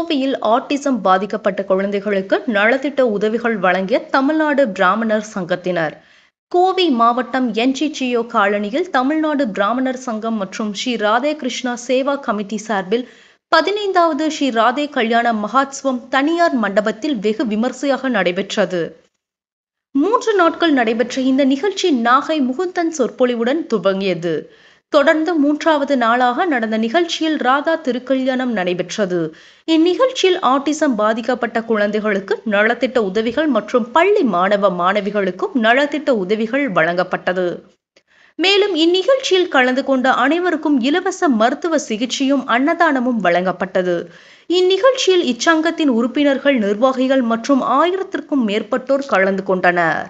கோவையில் ஆட்டிசம் பாதிக்கப்பட்ட குழந்தைகளுக்கு நலத்திட்ட உதவிகள் வழங்கிய தமிழ்நாடு பிராமணர் சங்கத்தினர். கோவை மாவட்டம் NGGO காலனியில் தமிழ்நாடு பிராமணர் சங்கம் மற்றும் ஸ்ரீ ராதே கிருஷ்ணா சேவா கமிட்டி சார்பில் 15வது ஸ்ரீ ராதே கல்யாண மகோத்சவம் தனியார் மண்டபத்தில் வெகு விமர்சையாக நடைபெற்றது. 3 நாட்கள் நடைபெற்ற இந்த நிகழ்ச்சி நாகை முகுந்தன் சொற்பொழிவுடன் துவங்கியது. தொடர்ந்து 3வது நாளாக நடந்த நிகழ்ச்சியில் ராதா திருக்கல்யாணம் நடைபெற்றது. இந்நிகழ்ச்சியில் ஆட்டிசம் பாதிக்கப்பட்ட குழந்தைகளுக்கு நலத்திட்ட உதவிகள் மற்றும் பள்ளி மாணவ மாணவிகளுக்கும் நலத்திட்ட உதவிகள் வழங்கப்பட்டது. மேலும் இந்நிகழ்ச்சியில் கலந்து கொண்ட அனைவருக்கும் இலவச மருத்துவ சிகிச்சையும் அன்னதானமும் வழங்கப்பட்டது. இந்நிகழ்ச்சியில் இச்சங்கத்தின் உறுப்பினர்கள், நிர்வாகிகள் மற்றும் 1000க்கும் மேற்பட்டோர் கலந்து கொண்டனர்.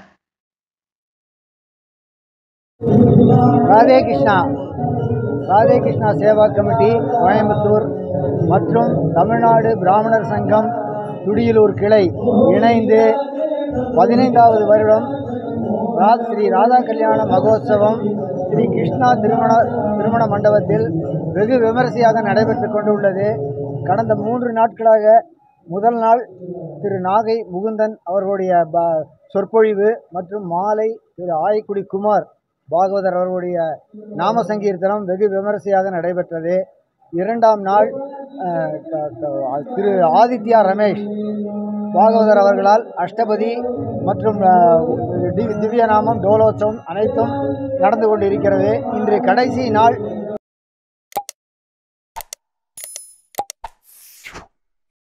ராதே கிருஷ்ணா சேவா கமிட்டி கோயம்புத்தூர் மற்றும் தமிழ்நாடு பிராமணர் சங்கம் துடியலூர் கிளை இணைந்து 15வது வருடம் ஸ்ரீ ராதா கல்யாண மகோத்சவம் ஸ்ரீ கிருஷ்ணா திருமண மண்டபத்தில் வெகு விமரிசையாக நடைபெற்று கொண்டுள்ளது. கடந்த 3 நாட்களாக முதல் நாள் திரு நாகை முகுந்தன் அவர்களுடைய சொற்பொழிவு மற்றும் மாலை திரு ஆயக்குடி குமார் பாகவதர் அவர்களுடைய நாம சங்கீர்த்தனம் வெகு விமரிசையாக நடைபெற்றது. 2ஆம் நாள் திரு ஆதித்யா ரமேஷ் பாகவதர் அவர்களால் அஷ்டபதி மற்றும் திவ்ய நாமம் டோலோத்சவம் அனைத்தும் நடந்து கொண்டிருக்கிறது. இன்று கடைசி நாள்